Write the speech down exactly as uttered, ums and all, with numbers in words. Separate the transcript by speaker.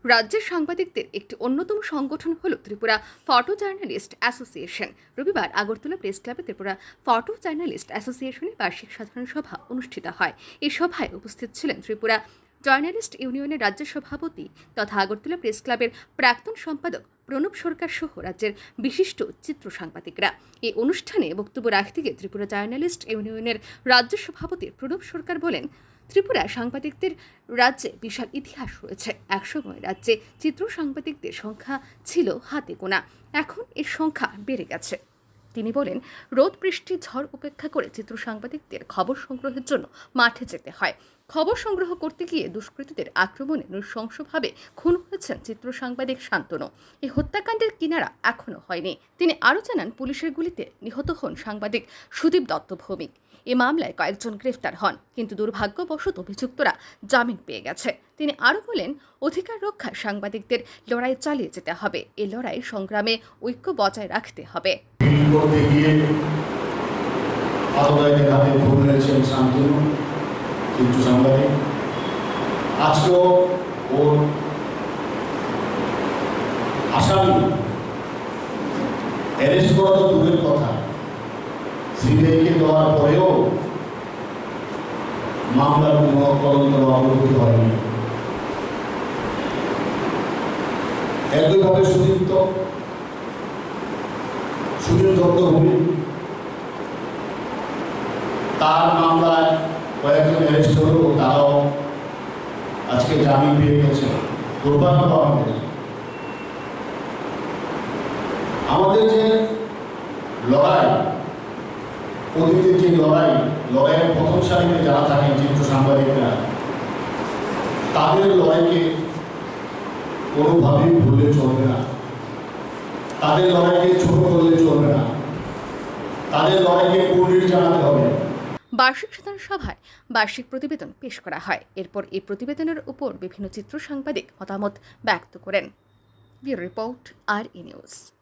Speaker 1: রাজ্যের সাংবাদিকদের একটি অন্যতম সংগঠন হল ত্রিপুরা ফটো জার্নালিস্ট অ্যাসোসিয়েশন। রবিবার আগরতলা প্রেস ক্লাবে ত্রিপুরা ফটো জার্নালিস্ট অ্যাসোসিয়েশনের বার্ষিক সাধারণ সভা অনুষ্ঠিত হয়। এই সভায় উপস্থিত ছিলেন ত্রিপুরা জার্নালিস্ট ইউনিয়নের রাজ্য সভাপতি তথা আগরতলা প্রেস ক্লাবের প্রাক্তন সম্পাদক প্রণব সরকার সহ রাজ্যের বিশিষ্ট চিত্র সাংবাদিকরা। এই অনুষ্ঠানে বক্তব্য রাখতে গিয়ে ত্রিপুরা জার্নালিস্ট ইউনিয়নের রাজ্য সভাপতি প্রণব সরকার বলেন, ত্রিপুরা সাংবাদিকদের রাজ্যে বিশাল ইতিহাস রয়েছে। একসময় রাজ্যে চিত্র সাংবাদিকদের সংখ্যা ছিল হাতে গোনা, এখন এর সংখ্যা বেড়ে গেছে। তিনি বলেন, রোদ বৃষ্টি ঝড় উপেক্ষা করে চিত্র সাংবাদিকদের খবর সংগ্রহের জন্য মাঠে যেতে হয়। খবর সংগ্রহ করতে গিয়ে দুষ্কৃতীদের আক্রমণে নৃশংসভাবে খুন হয়েছেন চিত্র সাংবাদিক শান্তনু। এই হত্যাকাণ্ডের কিনারা এখনো হয়নি। তিনি আরও জানান, পুলিশের গুলিতে নিহত হন সাংবাদিক সুদীপ দত্ত ভৌমিক। এ মামলায় কয়েকজন গ্রেফতার হন, কিন্তু দুর্ভাগ্যবশত অভিযুক্তরা জামিন পেয়ে গেছে। তিনি আরও বলেন, অধিকার রক্ষায় সাংবাদিকদের লড়াই চালিয়ে যেতে হবে। এ লড়াই সংগ্রামে ঐক্য বজায় রাখতে হবে।
Speaker 2: অ্যারেস্ট করা তো দূরের কথা, সিবিআইকে দেওয়ার পরেও মামলার কোনো তদন্ত অগ্রগতি হয়নি। একইভাবে সুদীপ্ত সুদীপ দত্ত ভৌমিক, তার মামলায় কয়েকজন অ্যারেস্ট হলেও তারাও আজকে জামিন পেয়ে গেছে। দুর্ভাগ্য আমাদের আমাদের যে লড়াই, অতীতের যে লড়াই লড়াইয়ের প্রথম সারিতে যারা থাকেন চিত্র সাংবাদিকরা, তাদের লড়াইকে কোনোভাবেই ভুললে চলবে না, তাদের লড়াইকে ছোট করলে চলবে না, তাদের লড়াইকে পুনরির জানাতে হবে।
Speaker 1: বার্ষিক সাধারণ সভায় বার্ষিক প্রতিবেদন পেশ করা হয়। এরপর এই প্রতিবেদনের উপর বিভিন্ন চিত্র সাংবাদিক মতামত ব্যক্ত করেন। Bureau report, R E news.